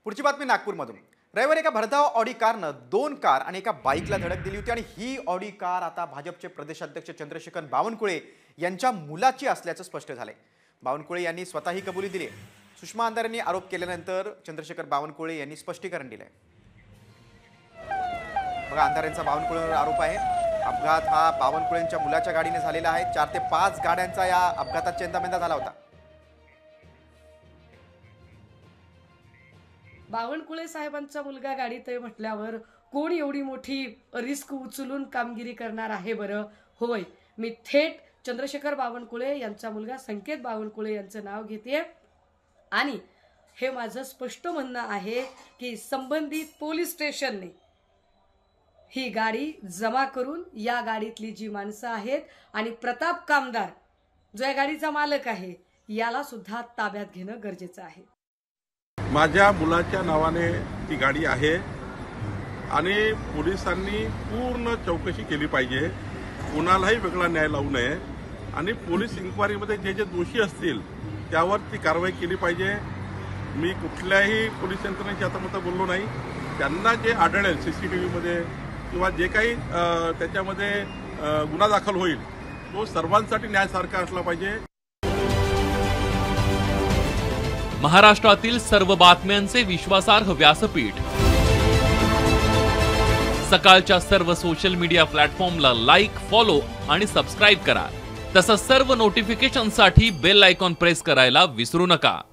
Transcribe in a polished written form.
पुढची बातमी नागपूरमधून। रविवारी एका भरधाव ऑडी कारनं 2 कार आणि एका बाईकला धडक दिली होती आणि ही ऑडी कार आता भाजपचे प्रदेशाध्यक्ष चंद्रशेखर बावनकुळे यांच्या मुलाची असल्याचं स्पष्ट झालंय। बावनकुळे यांनी स्वतःही कबुली दिली। सुषमा अंधारेंनी आरोप केल्यानंतर चंद्रशेखर बावनकुळे यांनी स्पष्टीकरण दिलंय। बघा, अंधारेंचा बावनकुळेवर आरोप आहे। अपघात हा बावनकुळेंच्या मुलाच्या गाडीने झालेला आहे। 4 ते 5 गाड्यांचा या अपघातात चेंदामेंदा झाला होता। बावनकुळे साहेबांचा मुलगा गाडीत आहे म्हटल्यावर कोण एवढी मोठी रिस्क उचलून कामगिरी करणार आहे बरं? होय, मी थेट चंद्रशेखर बावनकुळे यांचा मुलगा संकेत बावनकुळे यांचं नाव घेते आणि हे माझं स्पष्ट म्हणणं आहे की संबंधित पोलीस स्टेशनने ही गाडी जमा करून या गाडीतली जी माणसं आहेत आणि प्रताप कामदार जो या गाडीचा मालक आहे याला सुद्धा ताब्यात घेणं गरजेचं आहे। माझ्या मुलाच्या नावाने ती गाडी आहे आणि पोलिसांनी पूर्ण चौकशी केली पाहिजे। कोणालाही वेगळा न्याय लावू नये आणि पोलीस इन्क्वायरीमध्ये जे जे दोषी असतील त्यावर ती कारवाई केली पाहिजे। मी कुठल्याही पोलीस यंत्रणेची आता बोललो नाही। त्यांना जे आढळेल सीसीटीव्हीमध्ये किंवा जे काही त्याच्यामध्ये गुन्हा दाखल होईल तो सर्वांसाठी न्यायासारखा असला पाहिजे। महाराष्ट्रातील सर्व बातम्यांचे विश्वासार्ह व्यासपीठ सकाळच्या सर्व सोशल मीडिया प्लॅटफॉर्मला लाईक, फॉलो आणि सबस्क्राईब करा। तसंच सर्व नोटिफिकेशनसाठी बेल आयकॉन प्रेस करायला विसरू नका।